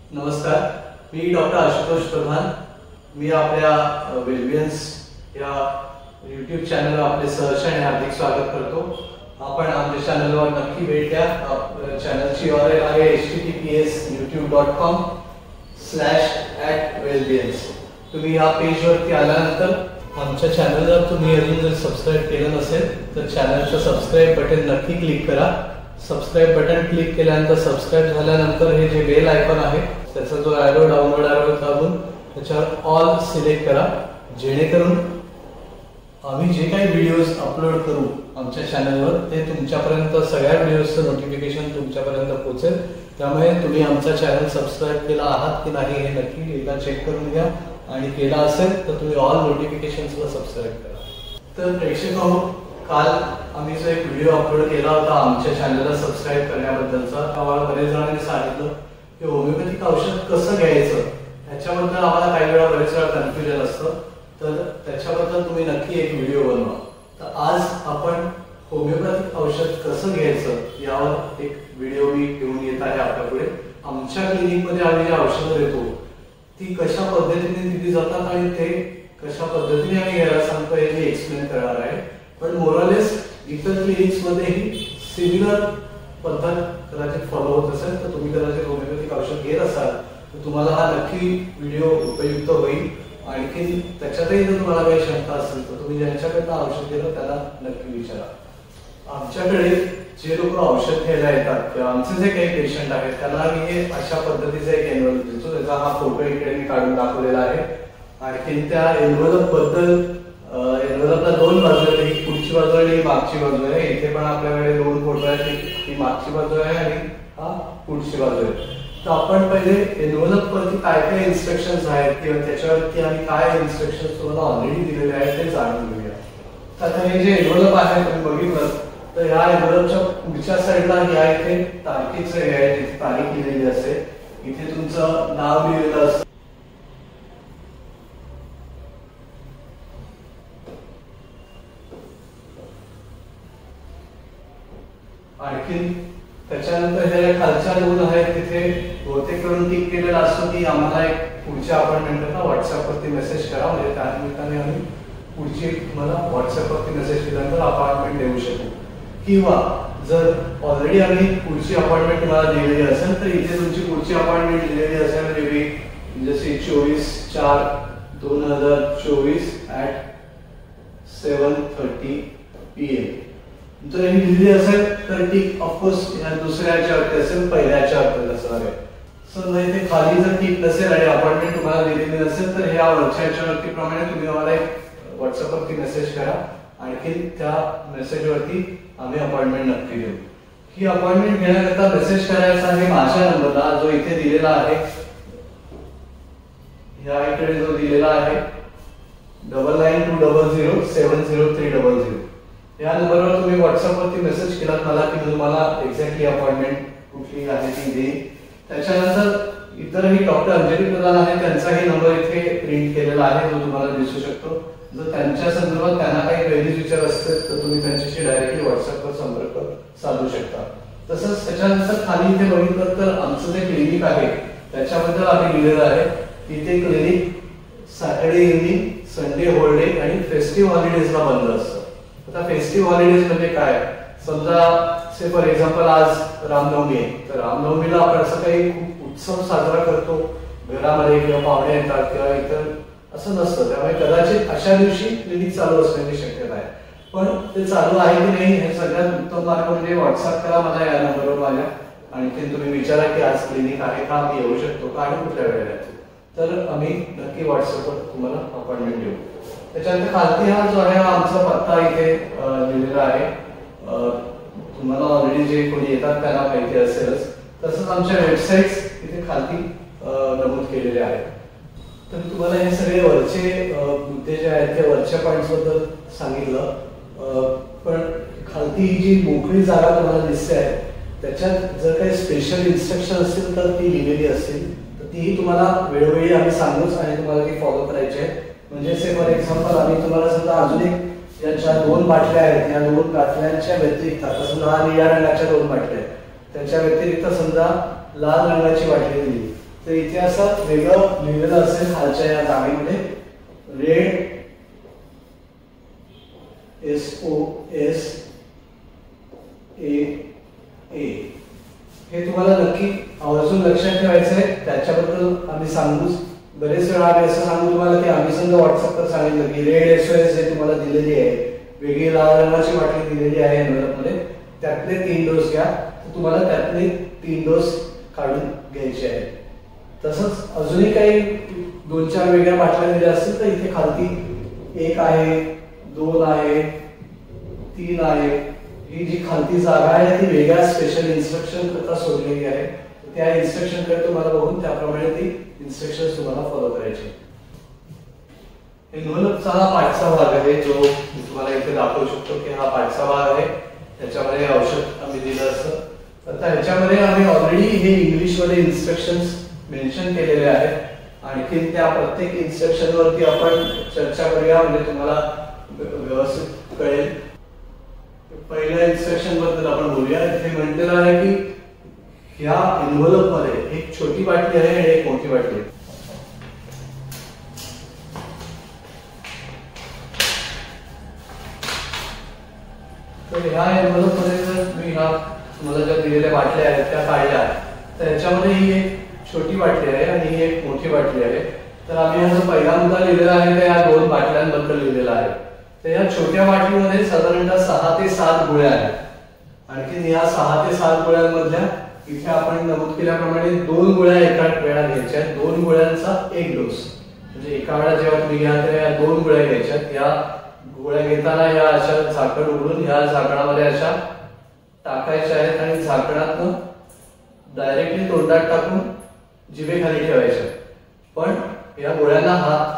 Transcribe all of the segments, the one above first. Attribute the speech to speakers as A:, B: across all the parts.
A: नमस्कार, मी डॉक्टर आशुतोष प्रधान। मी आपल्या वेलबियन्स या यूट्यूब चॅनलवर आपले सहर्ष आणि हार्दिक स्वागत करतो। आपण आमच्या चॅनलवर नक्की भेट द्या। चॅनलची URL आहे https://youtube.com/@wellbeings। तुम्ही या पेजवरती आल्यानंतर आमच्या चॅनलला तुम्ही अजून जर सबस्क्राइब केलं नसेल तर चॅनलचं सबस्क्राइब बटन नक्की क्लिक करा। सबस्क्राइब बटन क्लिक केल्यानंतर सबस्क्राइब झाल्यानंतर हे जे बेल आयकॉन आहे त्याचा जो ॲरो डाउनलोड ॲरो दाबून त्याच्यावर ऑल सिलेक्ट करा, जेणेकरून आम्ही जे काही व्हिडिओज अपलोड करू आमच्या चॅनलवर ते तुमच्यापर्यंत सगळ्या व्हिडिओजचं नोटिफिकेशन तुमच्यापर्यंत पोहोचेल। त्यामुळे तुम्ही आमचा चॅनल सबस्क्राइब केला आहात की नाही हे नक्की एकदा चेक करून घ्या आणि केला असेल तर तुम्ही ऑल नोटिफिकेशन्सला सबस्क्राइब करा। तर प्रेक्षकांनो, काल आम्ही जो एक व्हिडिओ अपलोड केला होता आमच्या चॅनलला सबस्क्राइब करण्याबद्दलचा, आम्हाला बरेच जणांनी सांगितलं की होमिओपॅथिक औषध कसं घ्यायचं ह्याच्याबद्दल आम्हाला काही वेळा बरेच वेळा कन्फ्युजन असतं, तर त्याच्याबद्दल तुम्ही नक्की एक व्हिडिओ बनवा। तर आज आपण होमिओपॅथिक औषध कसं घ्यायचं यावर एक व्हिडिओ मी घेऊन येत आहे आपल्यापुढे। आमच्या क्लिनिकमध्ये आम्ही जे औषधं देतो ती कशा पद्धतीने दिली जातात आणि ते कशा पद्धतीने आम्ही घ्यायला सांगतो हे मी एक्सप्लेन करणार आहे। पण मोरलेस इतर क्लिनिक्स मध्येही सिमिलर पद्धत कदाचित फॉलो होत असेल तर तुम्ही कदाचित होमिओपॅथिक औषध घेत असाल तर तुम्हाला हा नक्की व्हिडिओ उपयुक्त होईल। आणखी त्याच्यातही जर तुम्हाला काही शंका असेल तर तुम्ही ज्यांच्याकडनं औषध घेतलं त्याला नक्की विचारा। आमच्याकडे जे लोक औषध घ्यायला येतात किंवा आमचे जे काही पेशंट आहेत त्यांना मी हे अशा पद्धतीचा एक एनव्हलप देतो, त्याचा हा फोटो इकडे मी काढून दाखवलेला आहे। आणखी त्या एनव्हलप बद्दल एनव्हलपला दोन बाजू आहेत, एक पुढची बाजू आणि एक मागची बाजू आहे। इथे पण आपल्याकडे दोन फोटो आहेत, ही मागची बाजू आहे आणि हा पुढची बाजू आहे। तर आपण पहिले एनव्हलप वरती काय काय इन्स्ट्रक्शन्स आहेत किंवा त्याच्यावरती आम्ही काय इन्स्ट्रक्शन्स तुम्हाला ऑलरेडी दिलेले आहेत ते जाणून घेऊया। तर आता हे जे एनव्हलप आहे तुम्ही बघितलं तर ह्या एनव्हलपच्या पुढच्या साईडला या इथे तारखेचं हे आहे, जिथे तारीख लिहिलेली असते, इथे तुमचं नाव लिहिलेलं असतं। आणखी त्याच्यानंतर हे खालच्या दोन आहेत तिथे बहुतेक करून टिक केलेला असतो की आम्हाला एक पुढच्या अपॉइंटमेंटला व्हॉट्सअपवरती मेसेज करा, म्हणजे त्या निमित्ताने आम्ही पुढची तुम्हाला व्हॉट्सअपवरती मेसेज केल्यानंतर अपॉइंटमेंट देऊ शकू। किंवा जर ऑलरेडी आम्ही पुढची अपॉइंटमेंट तुम्हाला दिलेली असेल तर इथे तुमची पुढची अपॉइंटमेंट दिलेली असेल मेबी जसे 24/4/2024 at 7:30 PM जर ही दिलेली असेल तर टिक ऑफकोर्स ह्या दुसऱ्याच्यावरती असेल, पहिल्याच्यावरती असणार आहे। समजा इथे खाली जर टिक नसेल आणि अपॉइंटमेंट तुम्हाला दिलेली नसेल तर ह्या वरच्यावरती प्रमाणे तुम्ही आम्हाला एक व्हॉट्सअपवरती मेसेज करा, आणखी त्या मेसेजवरती आम्ही अपॉइंटमेंट नक्की देऊ। ही अपॉइंटमेंट घेण्याकरता मेसेज करायचा आहे माझ्या नंबरला जो इथे दिलेला आहे, या इकडे जो दिलेला आहे 9920070300 या नंबरवर तुम्ही व्हॉट्सअपवरती मेसेज केलात मला की तुम्हाला एक्झॅक्टली अपॉइंटमेंट कुठली आहे ती देईन। त्याच्यानंतर इतरही डॉक्टर अंजली प्रधान आहे त्यांचाही नंबर इथे प्रिंट केलेला आहे जो तुम्हाला दिसू शकतो। जर त्यांच्या संदर्भात त्यांना काही क्वेरीज विचार असतील तर तुम्ही त्यांच्याशी डायरेक्टली व्हॉट्सअपवर संपर्क साधू शकता। तसंच त्याच्यानंतर खाली इथे बघितलं तर आमचं जे क्लिनिक आहे त्याच्याबद्दल आम्ही लिहिलेलं आहे, इथे clinic Saturday evening, Sunday holiday आणि फेस्टिव्ह हॉलिडेजला बंद असतं। आता फेस्टिव्ह हॉलिडेज म्हणजे काय, समजा से फॉर एक्झाम्पल आज रामनवमी आहे तर रामनवमीला आपण असं काही खूप उत्सव साजरा करतो घरामध्ये किंवा पाहुणे येतात किंवा इतर असं नसतं, त्यामुळे कदाचित अशा दिवशी क्लिनिक चालू असण्याची शक्यता आहे। पण ते चालू आहे की नाही हे सगळ्यात उत्तम मार्ग म्हणजे व्हॉट्सअप करा मला या नंबरवर माझ्या, आणखी तुम्ही विचारा की आज क्लिनिक आहे का, मी येऊ शकतो का आणि कुठल्या वेळेला येतो, तर आम्ही नक्की व्हॉट्सअपवर तुम्हाला अपॉइंटमेंट देऊ। त्याच्यानंतर खालती हा जो आहे आमचा पत्ता इथे लिहिलेला आहे, तुम्हाला ऑलरेडी जे कोणी येतात त्यांना माहिती असेलच। तसंच आमच्या वेबसाईट्स इथे खालती नमूद केलेले आहेत। तर तुम्हाला हे सगळे वरचे मुद्दे जे आहेत त्या वरच्या पॉइंट्स बद्दल सांगितलं, पण खालती ही जी मोकळी जागा तुम्हाला दिसते आहे त्याच्यात जर काही स्पेशल इन्स्ट्रक्शन असतील तर ती लिहिलेली असतील तर तीही तुम्हाला वेळोवेळी आम्ही सांगूच आणि तुम्हाला ती फॉलो करायची आहे। म्हणजे से फॉर एक्झाम्पल आम्ही तुम्हाला समजा अजून एक याच्या दोन बाटल्या आहेत, या दोन बाटल्यांच्या व्यतिरिक्त आता समजा हा निळ्या रंगाच्या दोन बाटल्या आहेत, त्याच्या व्यतिरिक्त समजा लाल रंगाची बाटली दिली तर इथे असं वेगळं लिहिलेलं असेल खालच्या या जागेमध्ये, रेड SOSAA. हे तुम्हाला नक्की आवर्जून लक्षात ठेवायचं आहे. त्याच्याबद्दल आम्ही सांगूच, बरेच वेळा आम्ही असं सांगू तुम्हाला की आम्ही समजा व्हॉट्सअपवर सांगितलं की रेड SOS जे तुम्हाला दिलेली आहे, वेगळी लाल रंगाची बाटली दिलेली आहे एनव्हलपमध्ये, त्यातले 3 डोस घ्या. तर तुम्हाला त्यातले 3 डोस काढून घ्यायचे आहेत. तसंच अजूनही काही 2-4 वेगळ्या बाटल्या दिल्या असतील तर इथे खालती 1 आहे, 2 आहे, 3 आहे. ही जी खालती जागा आहे ती वेगळ्या स्पेशल इन्स्ट्रक्शन करता सोडलेली आहे. त्या इन्स्ट्रक्शन कडे तुम्हाला बघून त्याप्रमाणे ती इन्स्ट्रक्शन तुम्हाला फॉलो करायचे. एनव्हलपचा हा पाठचा भाग आहे जो मी तुम्हाला इथे दाखवू शकतो की हा पाठचा भाग आहे. त्याच्यामध्ये औषध आम्ही दिलं असतं. आता ह्याच्यामध्ये आम्ही ऑलरेडी हे इंग्लिश मध्ये इन्स्ट्रक्शन्स मेन्शन केलेले आहेत. आणखी त्या प्रत्येक इन्स्ट्रक्शन वरती आपण चर्चा करूया म्हणजे तुम्हाला व्यवस्थित कळेल. पहिल्या इन्स्ट्रक्शन बद्दल आपण बोलूया. इथे म्हटलेलं आहे की ह्या एनव्हलप मध्ये एक छोटी बाटली आहे आणि एक मोठी बाटली आहे. तर ह्या एनव्हलप मध्ये जर तुम्ही ह्या तुम्हाला ज्या दिलेल्या बाटल्या आहेत त्या काढल्या तर ह्याच्यामध्ये ही एक छोटी बाटली आहे आणि ही एक मोठी बाटली आहे. तर आम्ही हा जो पहिला मुद्दा लिहिलेला आहे त्या या 2 बाटल्यांबद्दल लिहिलेला आहे. तर या छोट्या बाटलीमध्ये साधारणतः 6 ते 7 गोळ्या आहेत. आणखी या 6 ते 7 गोळ्यांमधल्या इथे आपण नमूद केल्याप्रमाणे 2 गोळ्या एका वेळा घ्यायच्या. 2 गोळ्यांचा 1 डोस म्हणजे एका वेळा जेव्हा तुम्ही घ्या तेव्हा या 2 गोळ्या घ्यायच्या. या गोळ्या घेताना या अशा झाकण उघडून या झाकणामध्ये अशा टाकायच्या आहेत आणि झाकणातून डायरेक्टली तोंडात टाकून जिभेखाली ठेवायच्या. पण या गोळ्यांना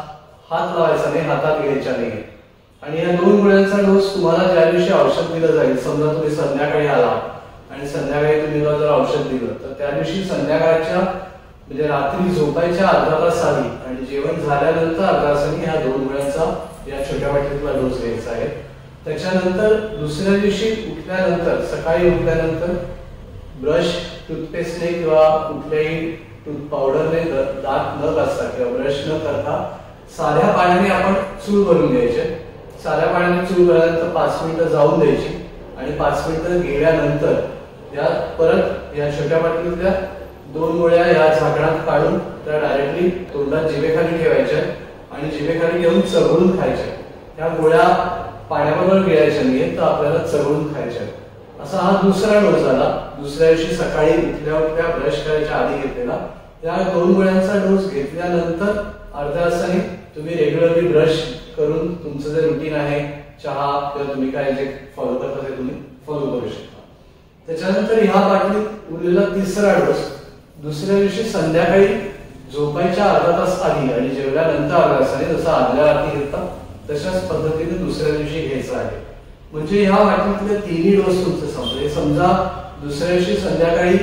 A: हात लावायचा नाही, हातात घ्यायच्या नाही. आणि या 2 गोळ्यांचा डोस तुम्हाला ज्या दिवशी औषध दिलं जाईल, समजा तुम्ही संध्याकाळी आला आणि संध्याकाळी तुम्ही जर औषध दिलं तर त्या दिवशी संध्याकाळच्या म्हणजे रात्री झोपायच्या अर्धा तास आधी आणि जेवण झाल्यानंतर अर्धा तासांनी ह्या 2 गोळ्यांचा या छोट्या बाटलीतला डोस घ्यायचा आहे. त्याच्यानंतर दुसऱ्या दिवशी उठल्यानंतर, सकाळी उठल्यानंतर ब्रश, टूथपेस्टने किंवा कुठल्याही टूथ पावडरने दात न घासता किंवा ब्रश न करता साध्या पाण्याने आपण चूळ भरून घ्यायचे. साध्या पाण्याने चूळ भरल्यानंतर 5 मिनिटं जाऊन द्यायची आणि 5 मिनिटं गेल्यानंतर या परत या छोट्या बाटलीतल्या 2 गोळ्या या झाकणात काढून त्या डायरेक्टली तोंडात जिभेखाली ठेवायच्या आणि जिभेखाली घेऊन चघळून खायच्या. त्या गोळ्या पाण्याबरोबर गिळायच्या नाहीत, तर आपल्याला चघळून खायच्या. असा हा दुसरा डोस झाला. दुसऱ्या दिवशी सकाळी उठल्या ब्रश करायच्या आधी घेतलेला. या 2 गोळ्यांचा डोस घेतल्यानंतर अर्ध्या तासाने तुम्ही रेग्युलरली ब्रश करून तुमचं जे रुटीन आहे, चहा किंवा तुम्ही काय जे फॉलो करता ते तुम्ही फॉलो करू शकता. त्याच्यानंतर ह्या बाटलीत उरलेला तिसरा डोस दुसऱ्या दिवशी संध्याकाळी झोपायच्या अर्धा तास आधी आणि जेवल्यानंतर अर्ध्या तासाने, जसं आदल्या रात्री घेता तशाच पद्धतीने दुसऱ्या दिवशी घ्यायचा आहे. म्हणजे ह्या बाटलीतले 3 डोस तुमचे संपले. समजा दुसऱ्या दिवशी संध्याकाळी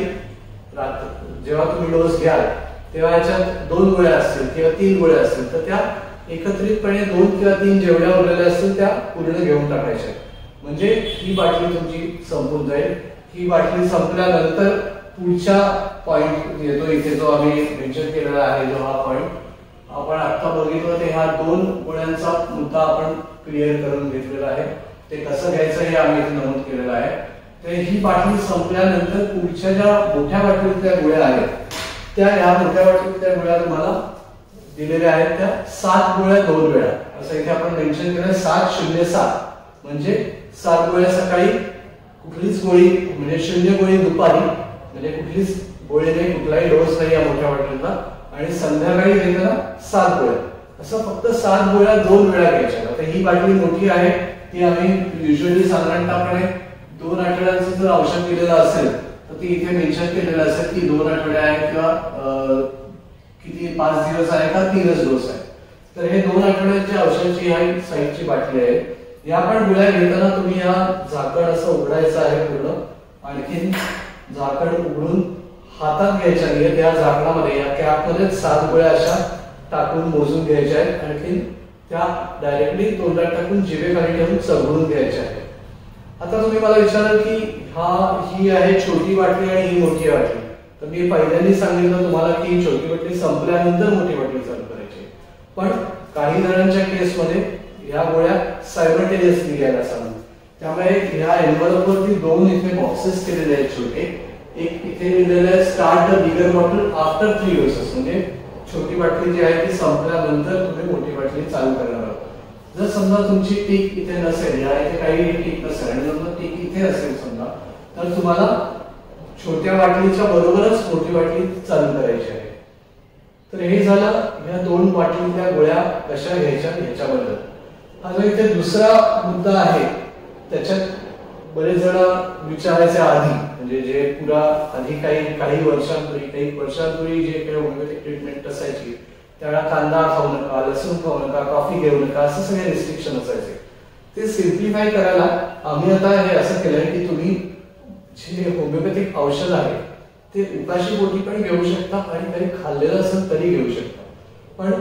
A: जेव्हा तुम्ही डोस घ्याल तेव्हा याच्यात 2 गोळ्या असतील किंवा 3 गोळ्या असतील तर त्या एकत्रितपणे 2 किंवा 3 जेवढ्या उरलेल्या असतील त्या पूर्ण घेऊन टाकायच्या. म्हणजे ही बाटली तुमची संपून जाईल. ही बाटली संपल्यानंतर पुढच्या पॉइंट येतो इथे जो आम्ही मेन्शन केलेला आहे, जो हा पॉइंट आपण आता बघितलं ते हा 2 गोळ्यांचा मुद्दा आपण क्लिअर करून घेतलेला आहे. ते कसं घ्यायचं हे आम्ही इथे नमूद केलेलं आहे. तर ही बाटली संपल्यानंतर पुढच्या ज्या मोठ्या बाटलीतल्या गोळ्या आहेत त्या ह्या मोठ्या बाटलीतल्या गोळ्या तुम्हाला दिलेल्या आहेत. त्या 7 गोळ्या 2 वेळा असं इथे आपण मेन्शन केलं. 7-0-7 म्हणजे 7 गोळ्या सकाळी, कुठलीच गोळी म्हणजे 0 गोळी दुपारी, म्हणजे कुठलीच गोळी नाही, कुठलाही डोस नाही या मोठ्या बाटलीतला. आणि संध्याकाळी घेताना 7 गोळ्या, असं फक्त 7 गोळ्या 2 वेळा घ्यायच्या. आता ही बाटली मोठी आहे, ती आम्ही युजली साधारणतःपणे 2 आठवड्यांचं जर औषध दिलेलं असेल तर ती इथे मेन्शन केलेलं असेल की 2 आठवडे आहे किंवा किती 5 दिवस आहे का 3च डोस आहे. तर हे 2 आठवड्यांच्या औषधाची ह्या साईजची बाटली आहे. या पण गोळ्या घेताना तुम्ही या झाकण असं उघडायचं आहे पूर्ण. आणखीन झाकण उघडून हातात घ्यायच्या नाहीये. त्या झाकणामध्ये या कॅपमध्ये 7 गोळ्या अशा टाकून मोजून घ्यायच्या आहेत. आणखीन त्या डायरेक्टली तोंडात टाकून जिभेखाली ठेवून चघळून घ्यायच्या आहेत. आता तुम्ही मला विचाराल की ही आहे छोटी बाटली आणि ही मोठी बाटली, तर मी पहिल्यांदा सांगितलं तुम्हाला की छोटी बाटली संपल्यानंतर मोठी बाटली चालू करायची, पण काही जणांच्या केसमध्ये ह्या गोळ्या सायमल्टेनियसली घ्यायला सांगू. त्यामुळे ह्या एन्व्हलप वरती 2 इथे बॉक्सेस केलेले आहेत छोटे. एक इथे लिहिलेलं आहे start the bigger bottle after 3 doses, म्हणजे छोटी बाटली जी आहे ती संपल्यानंतर तुम्ही मोठी बाटली चालू करणार आहात. जर समजा तुमची टीक इथे नसेल, या इथे काही टीक नसेल आणि समजा टीक इथे असेल समजा, तर तुम्हाला छोट्या बाटलीच्या बरोबरच मोठी बाटली चालू करायची आहे. तर हे झालं ह्या 2 बाटलीतल्या गोळ्या कशा घ्यायच्या ह्याच्याबद्दल. हा जो इथे दुसरा मुद्दा आहे त्याच्यात बरेच जण विचारायच्या आधी, म्हणजे जे पुरा आधी काही वर्षांपूर्वी जे काही होमिओपॅथिक ट्रीटमेंट असायची त्यावेळेला कांदा खाऊ नका, लसूण खाऊ नका, कॉफी घेऊ नका, असं सगळे रिस्ट्रिक्शन असायचे. ते सिम्प्लिफाय करायला आम्ही आता हे असं केलंय की तुम्ही जे होमिओपॅथिक औषध आहे ते उपाशी पोटी पण घेऊ शकता आणि काही खाल्लेलं असेल तरी घेऊ शकता. पण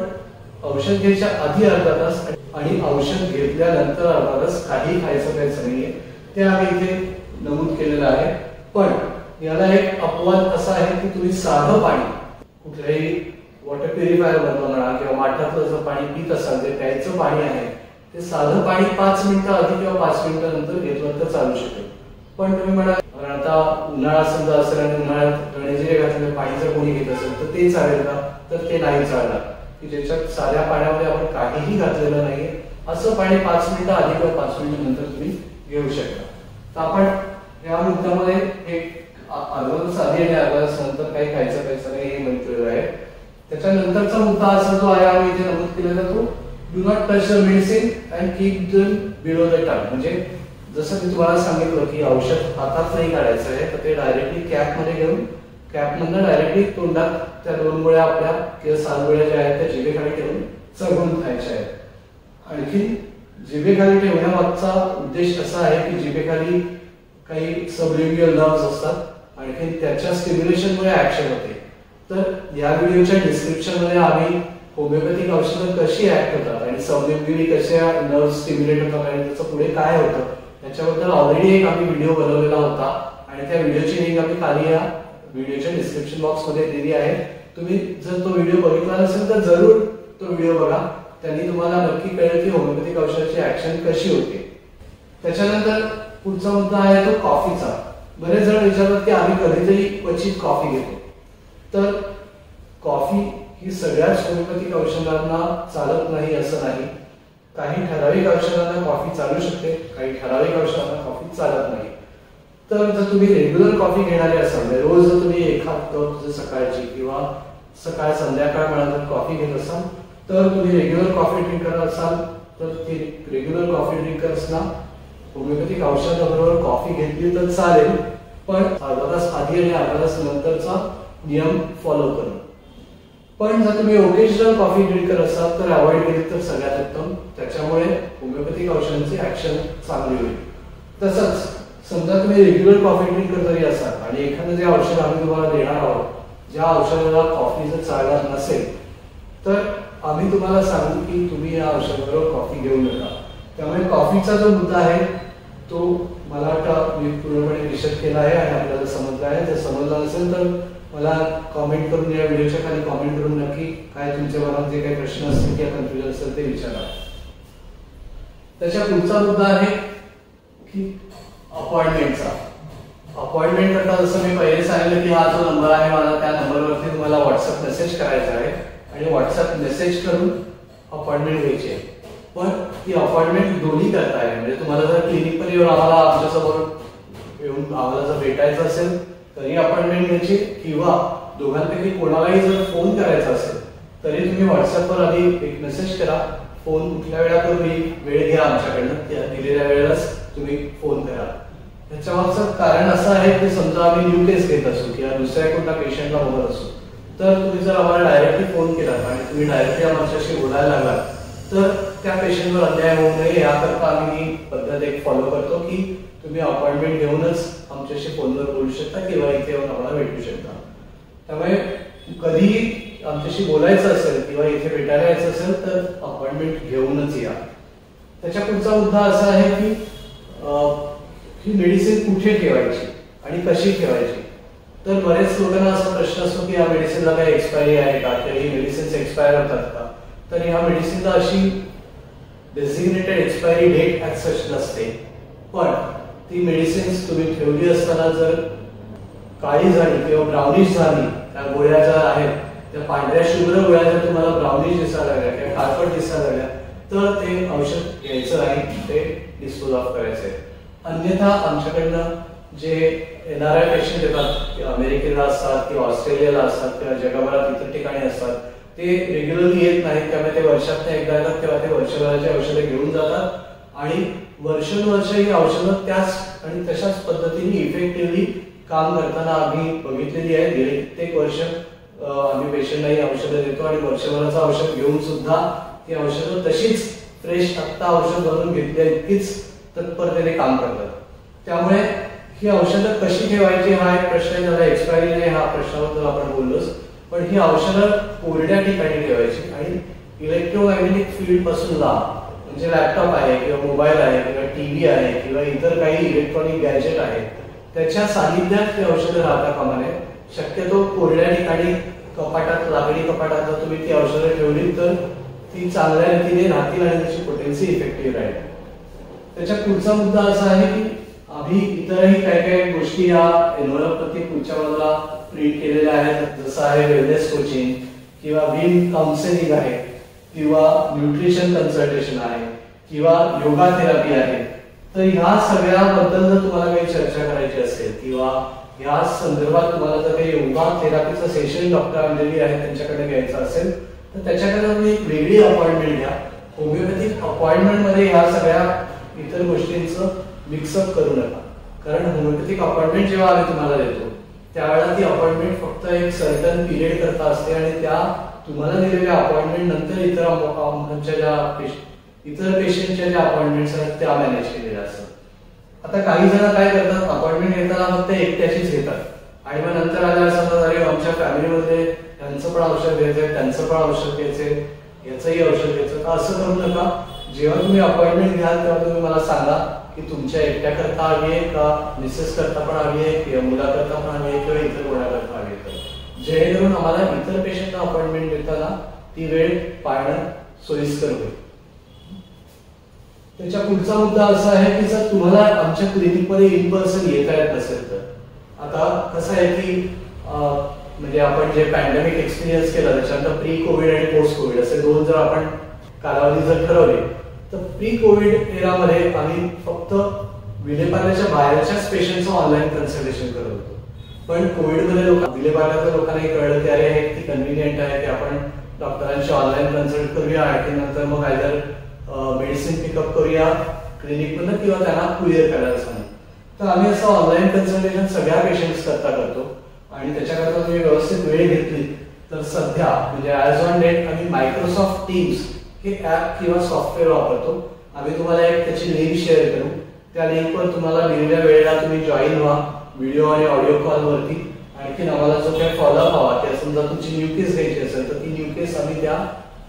A: औषध घ्यायच्या आधी अर्धा तास आणि औषध घेतल्यानंतर अर्धा तास काही खायचं नाहीये, ते आम्ही इथे नमूद केलेलं आहे. पण याला एक अपवाद असा आहे की तुम्ही साधं पाणी कुठल्याही वॉटर प्युरिफायर मधून म्हणा किंवा माठातलं जर पाणी पित असाल, जे प्यायचं पाणी आहे ते साधं पाणी 5 मिनिटं आधी किंवा 5 मिनिटानंतर घेतलं तर चालू शकेल. पण तुम्ही म्हणा आता उन्हाळा समजा असेल आणि उन्हाळ्यात गणेजिरे घातलेलं पाणी जर कोणी घेत असेल तर ते चालेल का, तर ते नाही चालणार. की ज्याच्यात साध्या पाण्यामध्ये आपण काहीही घातलेलं नाहीये असं पाणी 5 मिनिटं आधी किंवा 5 मिनिटानंतर तुम्ही घेऊ शकता. तर आपण या मुद्द्यामध्ये एक अर्धा तास आधी आणि अर्धा तास नंतर काही खायचं नाही हे म्हटलेलं आहे. त्याच्यानंतरचा मुद्दा असा जो आहे आम्ही इथे नमूद केलेला तो do not touch the medicine and keep them below the tongue. म्हणजे जसं मी तुम्हाला सांगितलं की औषध हातात नाही काढायचं आहे, तर ते डायरेक्टली कॅप मध्ये घेऊन कॅपमधनं डायरेक्टली तोंडात त्या 2 गोळ्या आपल्या किंवा 7 गोळ्या ज्या आहेत त्या जिभेखाली ठेवून चघळून खायच्या आहेत. आणखी जिभेखाली ठेवण्यामागचा उद्देश असा आहे की जिभेखाली काही सबलिंग्युअल नर्व्स असतात आणि त्याच्या स्टिम्युलेशनमुळे ऍक्शन होते. तर या व्हिडिओच्या डिस्क्रिप्शन मध्ये आम्ही होमिओपॅथिक औषधं कशी ऍक्ट होतात आणि सबलिंग्युअली कशा नर्व्ह स्टिम्युलेट होतात आणि त्याचं पुढे काय होतं याच्याबद्दल ऑलरेडी एक आम्ही व्हिडिओ बनवलेला होता आणि त्या व्हिडिओची लिंक आम्ही खाली या व्हिडिओच्या डिस्क्रिप्शन बॉक्स मध्ये दिली आहे. तुम्ही जर तो व्हिडिओ बघितला नसेल तर जरूर तो व्हिडिओ बघा, त्यांनी तुम्हाला नक्की कळेल की होमिओपॅथिक औषधाची ऍक्शन कशी होते. त्याच्यानंतर पुढचा मुद्दा आहे तो कॉफीचा. बरेच जण विचारतात की आम्ही कधीतरी क्वचित कॉफी घेतो, तर कॉफी ही सगळ्याच होमिओपॅथिक औषधांना चालत नाही असं नाही. काही ठराविक औषधांना कॉफी चालू शकते, काही ठराविक औषधांना कॉफी चालत नाही. तर जर तुम्ही रेग्युलर कॉफी घेणारे असाल, रोज जर तुम्ही एखाद कप सकाळची किंवा सकाळ संध्याकाळ म्हणा कॉफी घेत असाल, तर तुम्ही रेग्युलर कॉफी ड्रिंकर असाल तर ती रेग्युलर कॉफी ड्रिंकर्सना होमिओपॅथिक औषधाबरोबर कॉफी घेतली तर चालेल, पण अर्धा तास आधी आणि अर्धा तास नंतरचा नियम फॉलो करून. पण जर तुम्ही ओकेजनल कॉफी ड्रिंकर असाल तर अवॉइड केली तर सगळ्यात उत्तम. त्याच्यामुळे होमिओपॅथिक औषधांची ऍक्शन चांगली होईल. तसंच समजा तुम्ही रेग्युलर कॉफी ड्रिंकर जरी असाल आणि एखादं जे औषध आम्ही तुम्हाला देणार आहोत, ज्या औषधाला कॉफी जर चालणार नसेल, तर आम्ही तुम्हाला सांगू की तुम्ही या औषधाबरोबर कॉफी घेऊ नका. त्यामुळे कॉफीचा जो मुद्दा आहे तो मला वाटतं मी पूर्णपणे विशद केला आहे आणि आपल्याला समजला आहे. जर समजला नसेल तर मला कॉमेंट करून या व्हिडिओच्या खाली कॉमेंट करून नक्की काय तुमच्या मनात जे काही प्रश्न असतील किंवा कन्फ्युजन असेल ते विचारा. त्याच्या पुढचा मुद्दा आहे की अपॉइंटमेंटचा. अपॉइंटमेंट करता जसं मी पहिले सांगितलं की हा जो नंबर आहे माझा, त्या नंबरवरती तुम्हाला व्हॉट्सअप मेसेज करायचा आहे आणि व्हॉट्सअप मेसेज करून अपॉइंटमेंट घ्यायची आहे. पण ती अपॉइंटमेंट दोन्ही करता आहे, म्हणजे तुम्हाला जर क्लिनिकमध्ये येऊन आम्हाला आमच्यासमोर येऊन आम्हाला जर भेटायचं असेल तरी अपॉइंटमेंट घ्यायची, किंवा दोघांपैकी कोणालाही जर फोन करायचा असेल तरी तुम्ही व्हॉट्सअपवर आधी एक मेसेज करा, फोन कुठल्या वेळा करून वेळ घ्या आमच्याकडनं, त्या दिलेल्या वेळेलाच तुम्ही फोन करा. त्याच्यामागचं कारण असं आहे की समजा आम्ही न्यू केस घेत असू किंवा दुसऱ्या कोणत्या पेशंटला बघत असू, तर तुम्ही जर आम्हाला डायरेक्टली फोन केला आणि तुम्ही डायरेक्टली आमच्याशी बोलायला लागला तर त्या पेशंटवर अन्याय होऊ नये याकरता आम्ही ही पद्धत एक फॉलो करतो की तुम्ही अपॉइंटमेंट घेऊनच आमच्याशी फोनवर बोलू शकता किंवा इथे येऊन आम्हाला भेटू शकता. त्यामुळे कधीही आमच्याशी बोलायचं असेल किंवा इथे भेटायला यायचं असेल तर अपॉइंटमेंट घेऊनच या. त्याच्या पुढचा मुद्दा असा आहे की ही मेडिसिन कुठे ठेवायची आणि कशी ठेवायची. तर बरेच लोकांना असा प्रश्न असतो की या मेडिसिनला काही एक्सपायरी आहे का, किंवा ही मेडिसिन्स एक्सपायर होतात का. तर ह्या मेडिसिनला अशी designated expiry date as such नसते, पण ती मेडिसिन्स तुम्ही ठेवली असताना जर काळी झाली किंवा ब्राउनिश झाली, त्या गोळ्या ज्या आहेत त्या पांढऱ्या शुभ्र गोळ्या जर तुम्हाला ब्राउनिश दिसायला लागल्या किंवा काळपट दिसायला लागल्या, तर ते औषध घ्यायचं नाही, ते डिस्पोज ऑफ करायचे. अन्यथा आमच्याकडनं जे येणाऱ्या पेशंट येतात, की अमेरिकेला असतात किंवा ऑस्ट्रेलियाला असतात किंवा जगभरात इतर ठिकाणी असतात, ते रेग्युलरली येत नाहीत. त्यामुळे ते वर्षातून एकदा येतात तेव्हा ते वर्षभराची औषधे घेऊन जातात आणि वर्षानुवर्ष ही औषधं त्याच आणि तशाच पद्धतीने इफेक्टिव्हली काम करताना आम्ही बघितलेली आहे. गेली कित्येक वर्ष आम्ही पेशंटला ही औषधं देतो आणि वर्षभराचं औषध घेऊन सुद्धा ती औषधं तशीच फ्रेश आत्ता औषध बनवून घेतल्या इतकीच तत्परतेने काम करतात. त्यामुळे ही औषधं कशी ठेवायची हा एक प्रश्न आहे. त्याला एक्सपायरी नाही हा प्रश्नाबद्दल आपण बोललोच, पण ही औषधं कोरड्या ठिकाणी ठेवायची आणि इलेक्ट्रोमॅग्नेटिक फील्ड पासून लांब, म्हणजे लॅपटॉप आहे किंवा मोबाईल आहे किंवा टीव्ही आहे किंवा इतर काही इलेक्ट्रॉनिक गॅजेट आहे त्याच्या सानिध्यात ती औषधं राहता कामा नये. शक्यतो कोरड्या ठिकाणी कपाटात, लाकडी कपाटात जर तुम्ही ती औषधं ठेवली तर ती चांगल्या रीतीने राहतील आणि त्याची पोटेन्सी इफेक्टिव्ह राहील. त्याच्या पुढचा मुद्दा असा आहे की आम्ही इतरही काही काही गोष्टी या एन्व्हलपवरती पुढच्या बाजूला प्रिंट केलेल्या आहेत, जसं आहे वेलनेस कोचिंग किंवा विम काउन्सिलिंग आहे किंवा न्यूट्रिशन कन्सल्टेशन आहे किंवा योगा थेरपी आहे. तर ह्या सगळ्याबद्दल जर तुम्हाला काही चर्चा करायची असेल किंवा या संदर्भात तुम्हाला जर काही योगा थेरपीचं सेशन डॉक्टर आणलेली आहे त्यांच्याकडे घ्यायचं असेल तर त्याच्याकडे तुम्ही एक वेगळी अपॉइंटमेंट घ्या. होमिओपॅथिक अपॉइंटमेंट मध्ये ह्या सगळ्या इतर गोष्टींचं मिक्सअप करू नका, कारण होमिओपॅथिक अपॉइंटमेंट जेव्हा आम्ही तुम्हाला देतो त्यावेळेला ती अपॉइंटमेंट फक्त एक सर्टन पिरियड करता असते आणि त्या तुम्हाला दिलेल्या अपॉइंटमेंट नंतर इतर पेशंटच्या ज्या अपॉइंटमेंट्स आहेत त्या मॅनेज केलेल्या असतात. आता काही जण काय करतात, अपॉइंटमेंट घेताना फक्त एकट्याचीच घेतात आणि मग नंतर आल्या समजा अरे आमच्या फॅमिलीमध्ये त्यांचं पण औषध घ्यायचंय, त्यांचं पण औषध घ्यायचंय, याचंही औषध घ्यायचं. तर असं करू नका. जेव्हा तुम्ही अपॉइंटमेंट घ्याल तेव्हा तुम्ही मला सांगा की तुमच्या एकट्या करता हवी आहे का, मिसेस करता पण हवी आहे किंवा मुलाकरता पण हवी आहे किंवा इतर कोणाकरता हवी आहे, जेणेकरून आम्हाला इतर पेशंटला अपॉइंटमेंट देताना ती वेळ पाळणं सोयीस्कर होईल. त्याच्या पुढचा मुद्दा असा आहे की जर तुम्हाला आमच्या क्लिनिकमध्ये इन पर्सन येता येत नसेल तर, आता कसं आहे की म्हणजे आपण जे पॅन्डेमिक एक्सपिरियन्स केला त्याच्यानंतर प्री कोविड आणि पोस्ट कोविड असे दोन जर आपण कालावधी जर ठरवले तर प्री कोविड एरामध्ये आम्ही फक्त विलेपार्ल्याच्या बाहेरच्याच पेशंटचं ऑनलाईन कन्सल्टेशन करत होतो. पण कोविडमध्ये विलेपार्ल्याच्या लोकांना कळलं की अरे हे किती कन्व्हिनियंट आहे की आपण डॉक्टरांशी ऑनलाईन कन्सल्ट करूया आणि नंतर मग आयदर मेडिसिन पिकअप करूया क्लिनिकमधून किंवा त्यांना कुरिअर करायला सांगू. तर आम्ही असं ऑनलाईन कन्सल्टेशन सगळ्या पेशंट्स करता करतो आणि त्याच्याकरता तुम्ही व्यवस्थित वेळ घेतली तर सध्या म्हणजे ऍज ऑन डेट आम्ही मायक्रोसॉफ्ट टीम्स हे ऍप किंवा सॉफ्टवेअर वापरतो. आम्ही तुम्हाला एक त्याची लिंक शेअर करू. त्या लिंकवर तुम्हाला दिलेल्या वेळेला तुम्ही जॉईन व्हा व्हिडिओ आणि ऑडिओ कॉलवरती. आणखी आम्हाला जो काही फॉलोअप हवा किंवा समजा तुमची न्यू केस घ्यायची असेल तर ती न्यू केस आम्ही त्या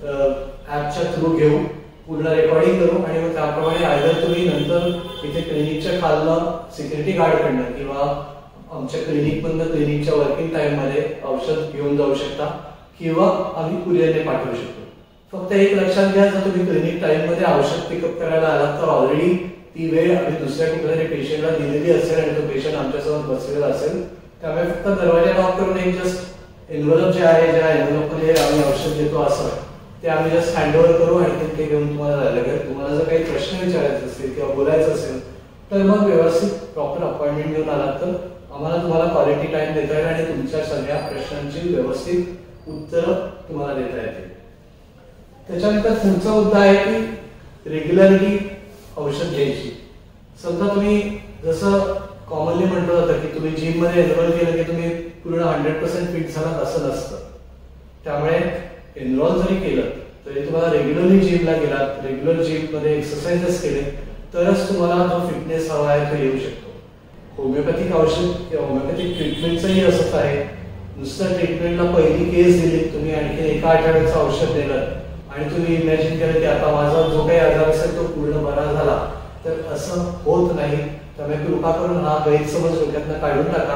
A: ऍपच्या थ्रू घेऊ, पूर्ण रेकॉर्डिंग करू आणि मग त्याप्रमाणे आयदर तुम्ही नंतर इथे क्लिनिकच्या खालनं सिक्युरिटी गार्डकडनं किंवा आमच्या क्लिनिकमधनं क्लिनिकच्या वर्किंग टाइम मध्ये औषध घेऊन जाऊ शकता किंवा आम्ही कुरिअरने पाठवू शकतो. फक्त एक लक्षात घ्या, जर तुम्ही क्लिनिक टाइम मध्ये औषध पिकअप करायला आलात तर ऑलरेडी ती वेळ आम्ही दुसऱ्या कुठल्यातरी पेशंटला दिलेली असेल आणि तो पेशंट आमच्यासोबत बसलेला असेल. त्यामुळे फक्त दरवाजा लॉक करून एक जस्ट एन्व्हलप जे आहे ज्या एन्व्हलपमध्ये आम्ही औषध देतो असं ते आम्ही जस्ट हँडओव्हर करू आणि ते घेऊन तुम्हाला जायला लागेल. तुम्हाला जर काही प्रश्न विचारायचे असतील किंवा बोलायचं असेल तर मग व्यवस्थित प्रॉपर अपॉइंटमेंट घेऊन आलात तर आम्हाला तुम्हाला क्वालिटी टाइम देता येईल आणि तुमच्या सगळ्या प्रश्नांची व्यवस्थित उत्तरं तुम्हाला देता येतील. त्याच्यानंतर पुढचा मुद्दा आहे की रेग्युलरिटी औषध घ्यायची. समजा तुम्ही जसं कॉमनली म्हटलं जातं की तुम्ही जिम मध्ये एनरोल केलं की तुम्ही पूर्ण 100% फिट झालात असं नसतं. त्यामुळे एनरोल जरी केलं तरी तुम्हाला रेग्युलरली जिमला गेलात, रेग्युलर जिम मध्ये एक्सरसाइजेस केले तरच तुम्हाला जो फिटनेस हवा आहे तो येऊ शकतो. होमिओपॅथिक औषध किंवा होमिओपॅथिक ट्रीटमेंटचंही असंच आहे. नुसतं ट्रीटमेंटला पहिली केस दिली, तुम्ही आणखी एका आठवड्याचं औषध दिलं आणि तुम्ही इमॅजिन केलं की आता माझा जो काही आजार असेल तो पूर्ण बरा झाला, तर असं होत नाही. त्यामुळे कृपा करून हा गैरसमज डोक्यातनं काढून टाका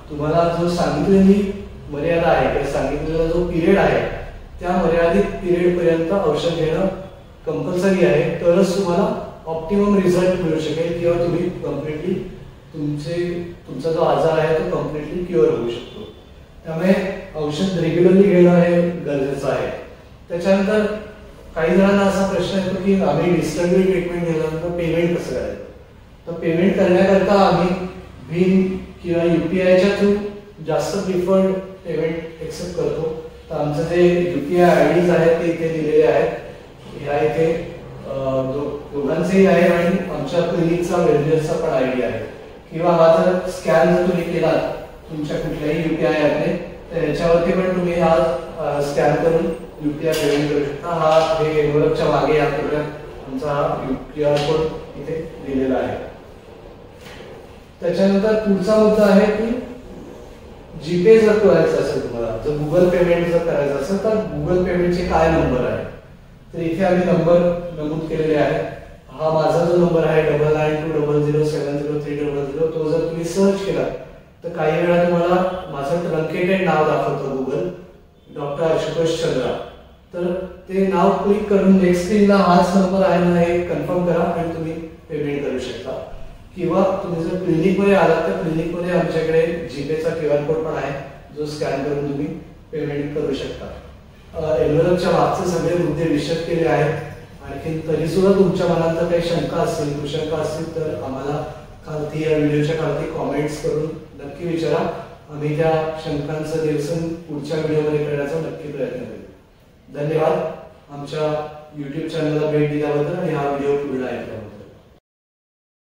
A: तुम्हाला जो सांगितलेली मर्यादा आहे किंवा सांगितलेला जो पिरियड आहे त्या मर्यादित पिरियड पर्यंत औषध घेणं कंपल्सरी आहे, तरच तुम्हाला ऑप्टिमम रिझल्ट मिळू शकेल किंवा तुम्ही कम्प्लिटली तुमचा जो आजार आहे तो कम्प्लिटली क्युअर होऊ शकतो. त्यामुळे औषध रेग्युलरली घेणं हे गरजेचं आहे. त्याच्यानंतर काही जणांना असा प्रश्न येतो की आम्ही डिस्टन्सली ट्रीटमेंट घेतल्यानंतर पेमेंट कसं करायचं. तर पेमेंट करण्याकरता आम्ही भीम किंवा UPIच्या थ्रू जास्त प्रिफर्ड पेमेंट एक्सेप्ट करतो. तर आमचं जे UPI IDs आहेत ते इथे दिलेले आहेत. ह्या इथे दोघांचेही आहे आणि आमच्या क्लिनिकचा वेलनेसचा पण ID आहे. किंवा हा जर स्कॅन जर तुम्ही केला तुमच्या कुठल्याही UPI ॲपने तर याच्यावरती पण तुम्ही हा स्कॅन करून UPI पेमेंट करू शकता. हा हे एनव्हलपच्या मागे या कोपऱ्यात आमचा QR कोड इथे दिलेला आहे. त्याच्यानंतर पुढचा मुद्दा आहे की जीपे जर करायचं असेल तुम्हाला, जर गुगल पेमेंट जर करायचं असेल तर गुगल पेमेंटचे काय नंबर आहे. तर इथे आम्ही नंबर नमूद केलेले आहेत. हा माझा जो नंबर आहे 9920070300, तो जर तुम्ही सर्च केला तर काही वेळा तुम्हाला माझं ट्रंकेटेड नाव दाखवतं गुगल, डॉक्टर आशुतोष चंद्रा. तर ते नाव क्लिक करून नेक्स्ट स्क्रीनला हाच नंबर आहे ना हे कन्फर्म करा आणि तुम्ही पेमेंट करू शकता. किंवा तुम्ही जर क्लिनिकमध्ये आलात तर क्लिनिकमध्ये आमच्याकडे जीपेचा QR कोड पण आहे जो स्कॅन करून तुम्ही पेमेंट करू शकता. एनव्हलपच्या मागचे सगळे मुद्दे विशद केले आहेत. आणखी तरी सुद्धा तुमच्या मनात जर काही शंका असतील, कुशंका असतील तर आम्हाला खालती या व्हिडिओच्या खालती कॉमेंट्स करून नक्की विचारा. आम्ही त्या शंकांचं निरसन पुढच्या व्हिडिओमध्ये करण्याचा नक्की प्रयत्न करू. धन्यवाद आमच्या YouTube चॅनलला भेट दिल्याबद्दल आणि हा व्हिडिओ पूर्ण ऐकल्याबद्दल.